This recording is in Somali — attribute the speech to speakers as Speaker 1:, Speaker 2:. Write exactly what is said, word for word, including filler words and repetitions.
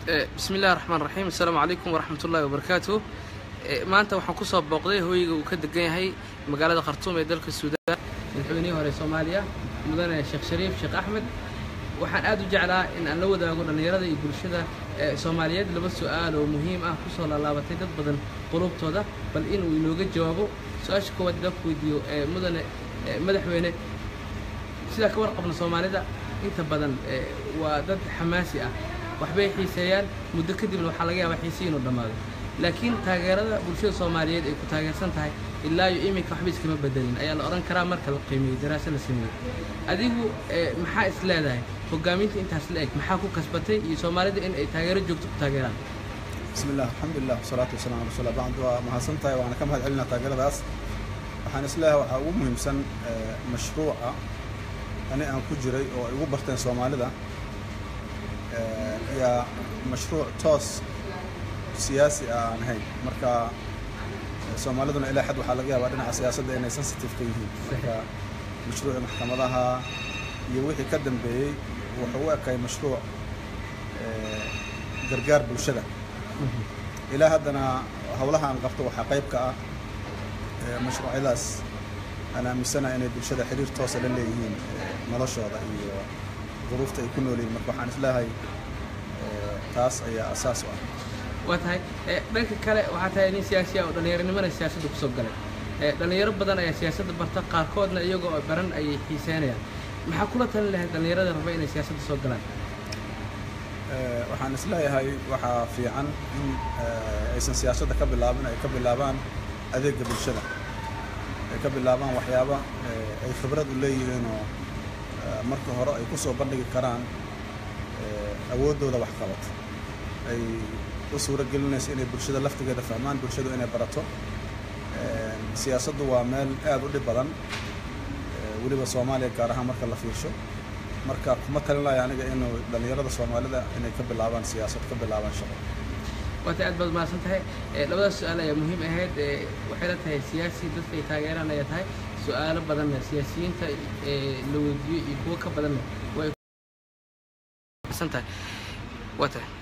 Speaker 1: بسم الله الرحمن الرحيم. السلام عليكم ورحمة الله وبركاته. maanta waxaan ku soo booqday hooyiga uu ka degan yahay magaalada Khartoum ee dalka Suudaan madaxweynihii hore Soomaaliya mudane Sheekh Shariif Sheekh Ahmed. waxaan aad u jeclaa in aan la wadaago dhalinyarada iyo bulshada Soomaaliyeed laba su'aal oo muhiim ah ku soo laalaabatay dad badan qulubtooda bal in uu inooga jawaabo su'aasha koowaad la weydiiyo mudane madaxweyne sida ka warqabna Soomaalida inta badan waa dad xamaasi ah waxbay xiiseeyaan muddo kadibna waxa laga yaabaa xiisii inuu dhamaado laakiin taageerada bulshada Soomaaliyeed ay ku taageersan tahay ilaa iyo imika waxba iskama bedelin ayaa la oran karaa marka la qiimeeyo daraasad la sameeyo adigu maxaa is leedahay hogaaminta intaas la eg maxaa ku kasbatay iyo Soomaalida in ay taageero joogto ku taageeraan
Speaker 2: bismillaah alxamdulillaah wasalaatu wasalaamu ala rasuulillah bacdu waa mahadsantahay waana ka mahad celinaa taageeradaas waxaan is leeyahay waxaa ugu muhiimsan mashruuca ani aan ku jiray oo ay ugu barteen Soomaalida يا مشروع توس سياسي أنا هاي مركا سومالدنا إلى حد وحلاقيها بعدين سياسة إنه سنسيتيف كيه مركا مشروع محكمة لها يوحي يقدم به وهو كي مشروع جرجار بالشدة إلى هذا أنا حولها عن قفته وحقيب كا مشروع إلاس أنا من سنة إني بالشدة حرير توصل اللي يهين ملاشة هذا ظروفته يكونوا لي مربحان إسلاهاي تاس أي أساس واحد.
Speaker 1: واتهاي بنك كله وحتى يعني سياسية ودنيا من السياسة دكتور قال دنيا ربنا أي سياسة برتقال كودنا يجوا برن أي حسانية محكولة له دنيا رد ربنا السياسة دكتور قال.
Speaker 2: وحان إسلاهاي هاي وح في عن أي سياسة قبل لابن أي قبل لابن أذيك قبل شدة قبل لابن وحيابا أي خبرات اللي إنه marka hore ay ku soo bandhigi karaan awoodooda wax qabad ay u suura gelinayso inay bulshada laftigeeda fahmaan bulshadu inay barato siyaasaddu waa meel aad u dhib badan waliba Soomaaliya gaar ahaan marka la fiirsho marka kuma talinayo aniga inuu dhalinyarada Soomaalida inay ka bilaabaan siyaasad ka bilaabaan shaqo
Speaker 1: wata aad baad maasan tahay labada su'aal ayaa muhiim ahayd waxay la tahay siyaasi dadka ay taageeraan ay tahay su'aalo badan siyaasiyiinta la weydiiyo iyo kuwa ka badan way maasan tahay wata